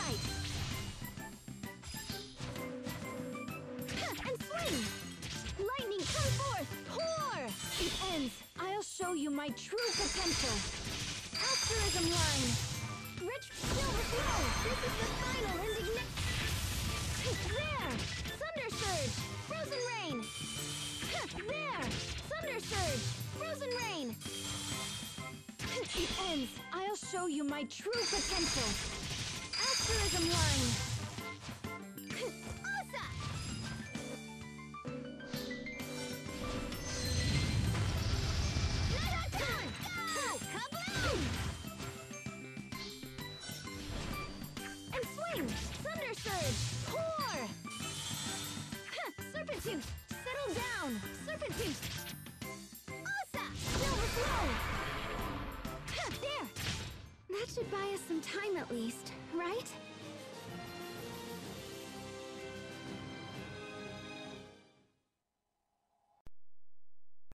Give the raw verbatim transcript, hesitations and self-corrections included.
fight! And swing! Lightning, come forth! Pour! It ends! I'll show you my true potential! Asterism line! Rich silver flow! This is the final indignation! There! Thunder surge! Frozen rain! There! Thunder surge! Frozen rain! It ends! I'll show you my true potential! Asterism line! Asa! Night Go! Kaboom! And swing! Thunder surge! Pour! Serpent tooth! Settle down! Serpent tooth! Asa! Silver flow! There! That should buy us some time at least, right?